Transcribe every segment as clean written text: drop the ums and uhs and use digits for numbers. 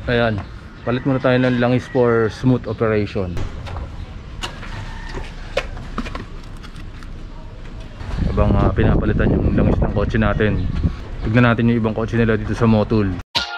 Ayan, palit muna tayo ng langis for smooth operation. Habang pinapalitan yung langis ng kotse natin, tignan natin yung ibang kotse nila dito sa Motul.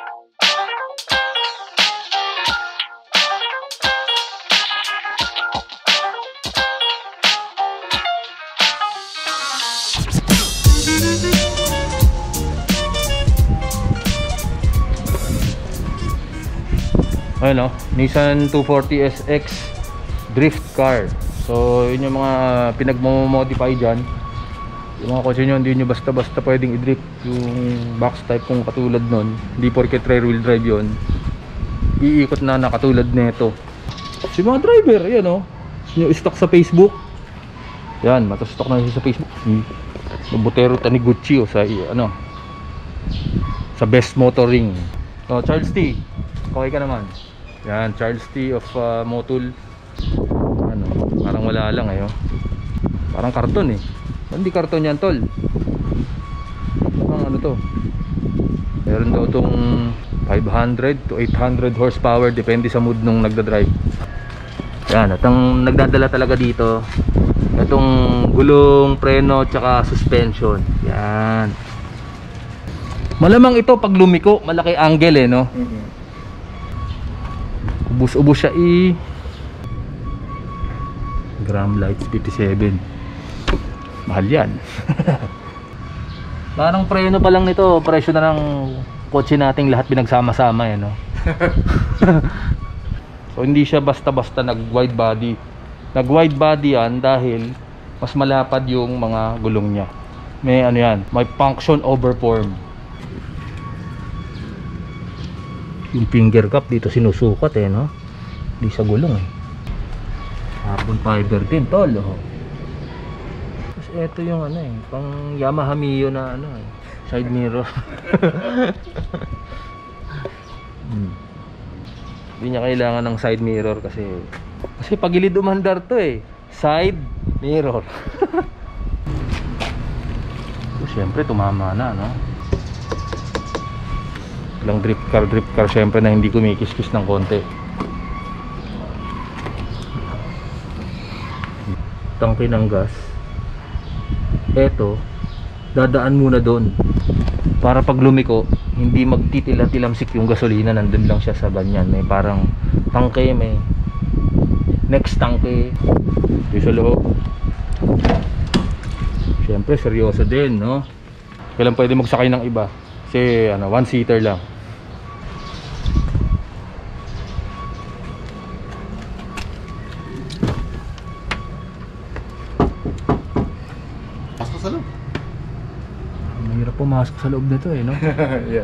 Ayun, Nissan 240 SX drift car. So yun yung mga pinagmamodify dyan. Yung mga kotse nyo, hindi nyo basta-basta pwedeng i-drift yung box type kung katulad nun. Hindi porket rear wheel drive yun, iikot na katulad nito. Si mga driver, yan yung stock sa Facebook. Yan, matastock na siya sa Facebook. Butero Taniguchi sa sa Best Motoring. Charles T, okay ka naman. Yan, Charles T of Motul. Parang wala lang parang karton hindi karton yan, tol. Parang to, meron daw tong 500 to 800 horsepower, depende sa mood nung nagdadrive. Yan, at ang nagdadala talaga dito itong gulong, preno, tsaka suspension. Yan, malamang ito pag lumiko, malaki angle ubus-ubos siya Gram Lights 57. Mahal yan. Parang preno pa lang nito, presyo na ng kotse nating lahat pinagsama-sama So hindi siya basta-basta nag-wide body. Nag-wide body yan dahil mas malapad yung mga gulong niya. May may function over form. Yung finger cap dito sinusukat hindi sa gulong carbon fiber din, tol. Tapos ito yung pang Yamaha Mio na side mirror. Hindi niya kailangan ng side mirror kasi pagilid umandar to side mirror. So, syempre tumama na lang drift car syempre na hindi kumikis-kis ng konti. Tangke ng gas, eto dadaan muna doon para pag lumiko hindi magtitila-tilamsik yung gasolina. Nandun lang siya sa banyan, may parang tangke, may next tangke yung sa loob. Syempre seryoso din kailan pwede magsakay ng iba kasi one seater lang. Mahirap pumasok sa loob nito Yeah.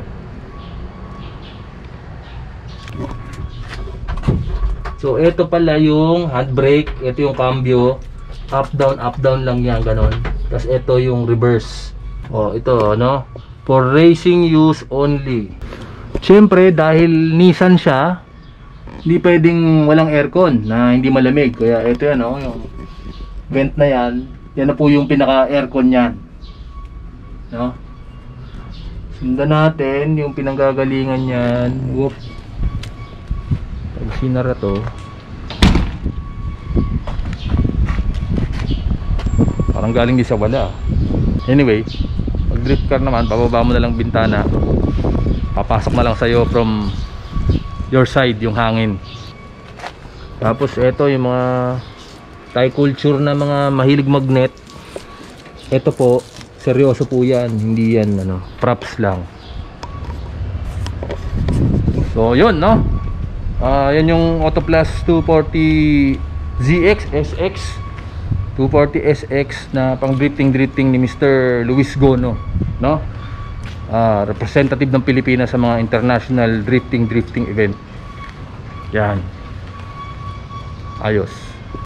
So ito pala yung handbrake, ito yung cambio, up down lang yan, ganon. Tapos ito yung reverse. Ito for racing use only. Siyempre dahil Nissan siya, hindi pwedeng walang aircon na hindi malamig. Kaya ito yung vent na yan na po yung pinaka aircon yan. Sundan natin yung pinanggagalingan yan. Whoop. Pag sinara to, parang galing di sa wala. Anyway, pag drift car naman, pababa mo na lang bintana, papasok na lang sa'yo from your side yung hangin. Tapos eto yung mga Thai culture na mga mahilig magnet. Ito po, seryoso po yan, hindi yan props lang. So yun yan yung Autoplus 240 ZX SX 240 SX na pang drifting ni Mr. Luis Gono representative ng Pilipinas sa mga international drifting event. Yan, ayos.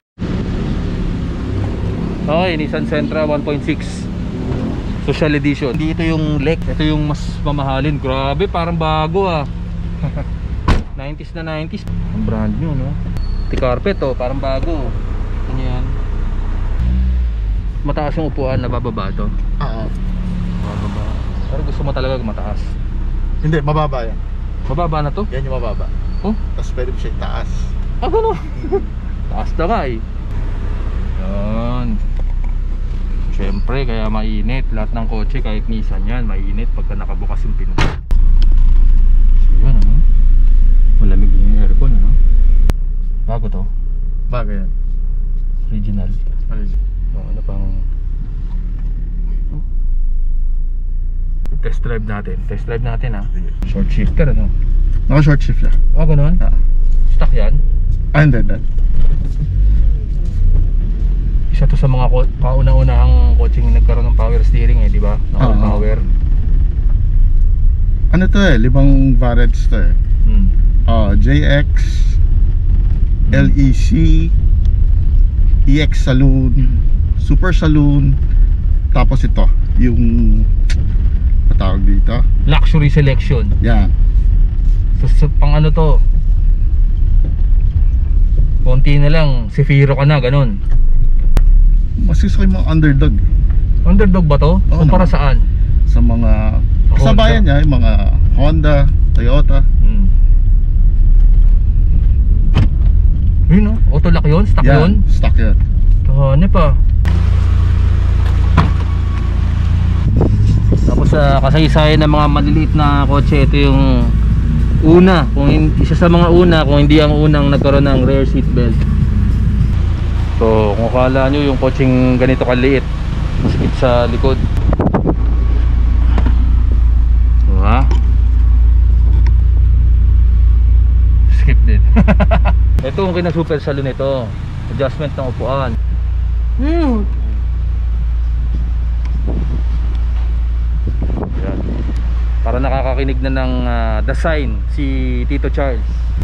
Okay, Nissan Sentra 1.6 Social Edition. Hindi ito yung Lek, ito yung mas mamahalin. Grabe, parang bago 90s na 90s. Ang brand new T-carpet parang bago. Ano yan? Mataas yung upuan, nabababa ito. Oo. Bababa. Pero gusto mo talaga mataas? Hindi, mababa yan. Mababa na to? Yan yung mababa. Oh? Tapos pwede mo siya itaas. Ah, gano'n? Taas na nga eh. Yan. Siyempre, kaya mainit. Lahat ng kotse, kahit Nissan yan, mainit pagka nakabukas yung pinto. So yun, ano? Malamig din yung aircon, ano? Bago to? Bago yan. Original. Ano pang... Test drive natin ha. Short shifter, ano? Naka short shift siya. Ah, gano'n? Stock yan? Hindi. Isa to sa mga kauna-unahang coaching nagkaroon ng power steering eh, di ba? Power. Ano to eh, 5 variants to eh. JX, LEC, EX Saloon, Super Saloon, tapos ito, yung patawag dito. Luxury selection. Yan. So pang ano to? Konti na lang, Zafiro ka na, ganun. Mas gusto ko yung mga underdog. Underdog ba to? Oo, Kumpara naman. saan? Sa mga kasabayan niya, yung mga Honda, Toyota. Yun o, auto lock yun? Stock yun? Stock yun. Tahane pa. Tapos sa kasaysayan ng mga maliliit na kotse, ito yung una, isa sa mga una, kung hindi ang unang nagkaroon ng rear seat belt. So kung akala nyo yung kotseng ganito kaliit, masikip sa likod, diba? Skip din. Ito yung kinasuper sa nito, adjustment ng upuan. Yan. Para nakakakinig na ng The Sign si Tito Charles.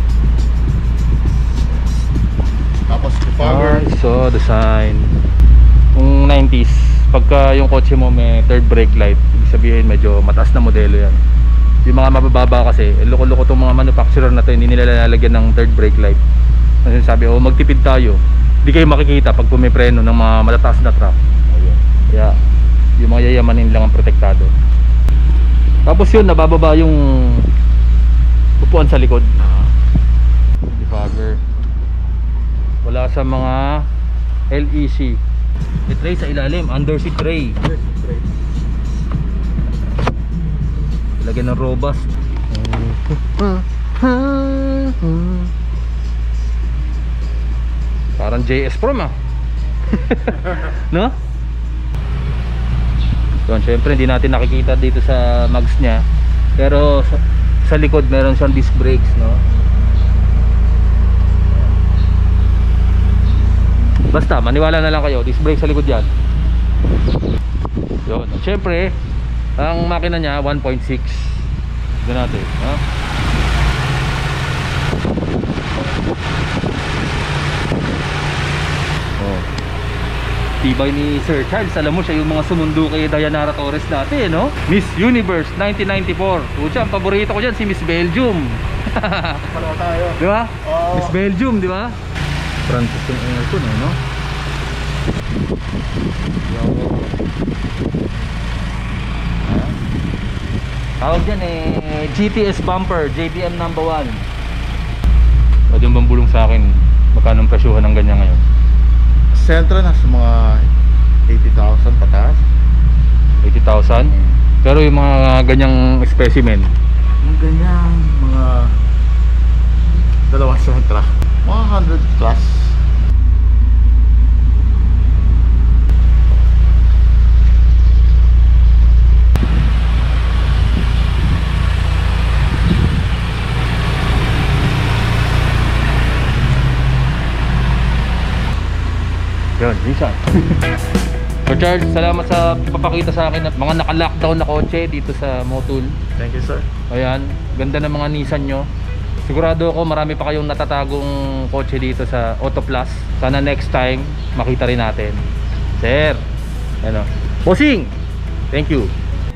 Tapos the power. So The Sign. Kung 90s, pagka yung kotse mo may third brake light, ibig sabihin medyo mataas na modelo yan. Yung mga mabababa kasi, loko-loko itong mga manufacturer na to, hindi nila lalagyan ng third brake light. Kasi sabi, oh magtipid tayo, hindi kayo makikita pag pumipreno ng mga matataas na truck. Kaya yung mga yayamanin lang ang protektado. Tapos yun, nabababa yung upuan sa likod. Defogger. Wala sa mga LEC. May tray sa ilalim, under seat tray. Lagyan ng robust. Parang JS Prom no? Yun, syempre hindi natin nakikita dito sa mags nya, pero sa likod meron siyang disc brakes, no? Basta maniwala na lang kayo, disc brake sa likod yan. Yun, syempre ang makina nya 1.6. Tignan natin, no? Tibay ni Sir Charles. Alam mo siya yung mga sumundo kay Dayanara Torres dati, no? Miss Universe 1994. Pucha, ang paborito ko dyan si Miss Belgium. Palawa tayo. Di ba? Oh. Miss Belgium, di ba? Francis yung aircon, no? Tawag dyan GTS bumper, JBM number 1. Pwede yung bambulong sa akin magkano ang presyuhan ng ganyan ngayon? Sentra na sa mga 80,000 pataas. 80,000? Pero yung mga ganyang specimen, Yung ganyan, mga dalawang Sentra, mga 100 plus. yun, minsan. So Charles, salamat sa papakita sa akin at mga naka-lockdown na kotse dito sa Motul. Thank you, sir. Ayan, ganda ng mga Nissan nyo. Sigurado ako marami pa kayong natatagong kotse dito sa Auto Plus. Sana next time makita rin natin. Sir, ano, bossing, thank you.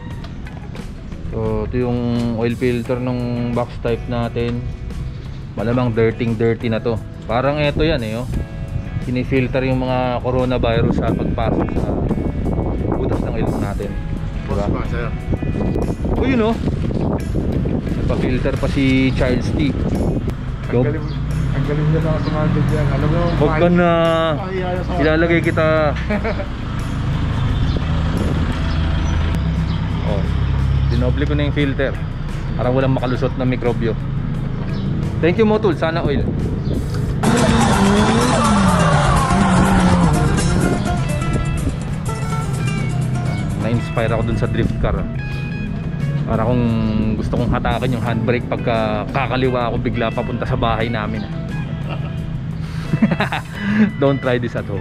So ito yung oil filter ng box type natin. Malamang dirty na to. Parang eto yan oh. Sinifilter yung mga coronavirus sa pagpasok sa butas ng ilong natin. Boss pa, sir. O yun Pa-filter pa si Charles T. Ang galing niya na sumagod yan. Alam mo, Huwag ka na. Ilalagay kita. Oh, dinoble ko na yung filter para walang makalusot na mikrobyo. Thank you Motul, sana oil. Na-inspire ako dun sa drift car. Para kung gusto kong hatakin yung handbrake pagka kakaliwa ako bigla papunta sa bahay namin. Don't try this at home.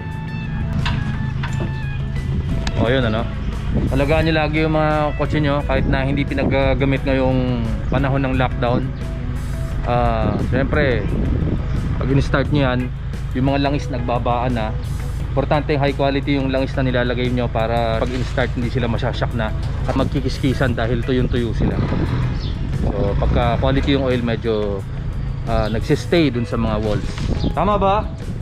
O yun ano, alagaan nyo lagi yung mga kotse nyo kahit na hindi pinagagamit ngayong panahon ng lockdown. Siyempre pag in-start nyo yan, yung mga langis nagbabaan na. Importante high quality yung langis na nilalagay nyo para pag in-start hindi sila masyasyak na at magkikiskisan dahil tuyong-tuyo sila. So pagka quality yung oil medyo nagsistay dun sa mga walls. Tama ba?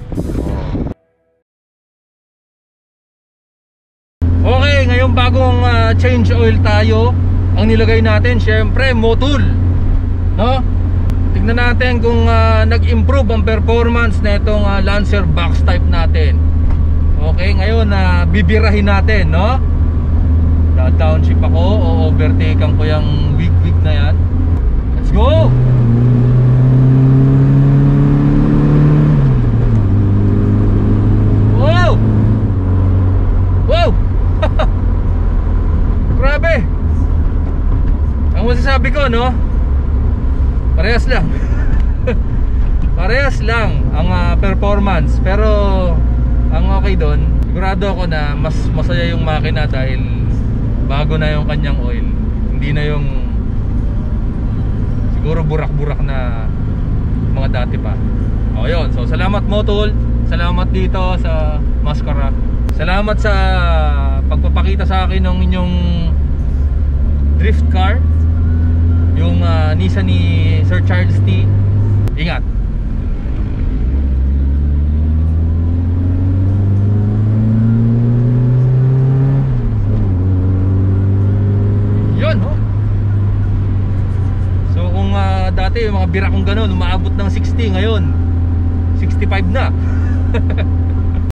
Okay, ngayon bagong change oil tayo. Ang nilagay natin syempre Motul, no? Tignan natin kung nag-improve ang performance na itong Lancer box type natin. Okay, ngayon bibirahin natin, no? Da-downshift ako o overtakean ko yung wig na yan. Let's go! Wow! Wow! Grabe! Ang masasabi ko, no? Parehas lang. Parehas lang ang performance. Pero ang okay doon, sigurado ako na mas masaya yung makina dahil bago na yung kanyang oil. Hindi na yung siguro burak-burak na mga dati pa. O yun, so salamat Motul. Salamat dito sa Mascara. Salamat sa pagpapakita sa akin ng inyong drift car, yung Nissan ni Sir Charles T. Ingat. Yun, oh. So kung dati yung mga bira kong ganun umaabot ng 60, ngayon 65 na.